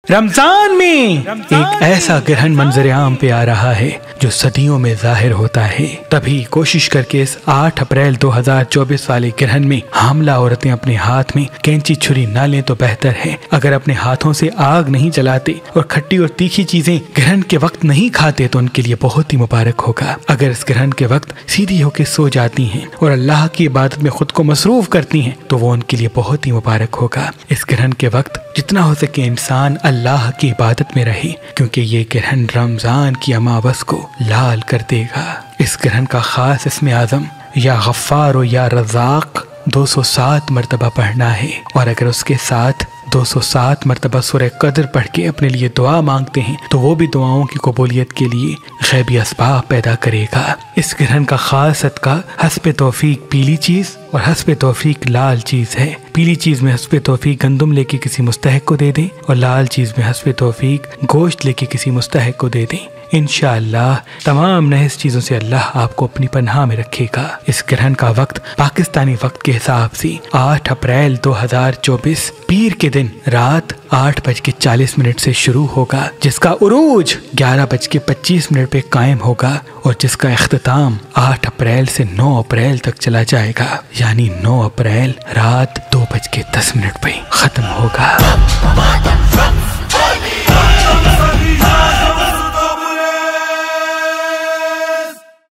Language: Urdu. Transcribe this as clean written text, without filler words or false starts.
رمضان میں ایک ایسا گرہن منظر عام پہ آ رہا ہے جو صدیوں میں ظاہر ہوتا ہے، تبھی کوشش کر کے اس 8 اپریل 2024 والے گرہن میں حاملہ عورتیں اپنے ہاتھ میں کینچی چھری نہ لیں تو بہتر ہے۔ اگر اپنے ہاتھوں سے آگ نہیں جلاتے اور کھٹی اور تیکھی چیزیں گرہن کے وقت نہیں کھاتے تو ان کے لیے بہت ہی مبارک ہوگا۔ اگر اس گرہن کے وقت سیدھی ہو کے سو جاتی ہیں اور اللہ کی عبادت میں خود کو مصروف کرتی ہیں تو وہ ان کے لیے بہت ہی مبارک ہوگا۔ اس گرہن کے وقت جتنا ہو سکے انسان اللہ کی عبادت میں رہے، کیونکہ یہ گرہن رمضان کی اماوس کو لال کر دے گا۔ اس گرہن کا خاص اسم اعظم یا غفار و یا رزاق 207 مرتبہ پڑھنا ہے، اور اگر اس کے ساتھ 207 مرتبہ سورہ قدر پڑھ کے اپنے لیے دعا مانگتے ہیں تو وہ بھی دعاؤں کی قبولیت کے لیے غیبی اسباب پیدا کرے گا۔ اس گرہن کا خاص صدقہ حسب توفیق پیلی چیز اور حسب توفیق لال چیز ہے۔ پیلی چیز میں حسب توفیق گندم لے کے کسی مستحق کو دے دیں، اور لال چیز میں حسب توفیق گوشت لے کے کسی مستحق کو دے دیں۔ انشاءاللہ تمام نحس چیزوں سے اللہ آپ کو اپنی پناہ میں رکھے گا۔ اس گرہن کا وقت پاکستانی وقت کے حساب سے 8 اپریل 2024 پیر کے دن رات 8:40 سے شروع ہوگا، جس کا عروج 11:25 پہ قائم ہوگا، اور جس کا اختتام 8 اپریل سے 9 اپریل تک چلا جائے گا، یعنی 9 اپریل رات 2:10 پہ ختم ہوگا۔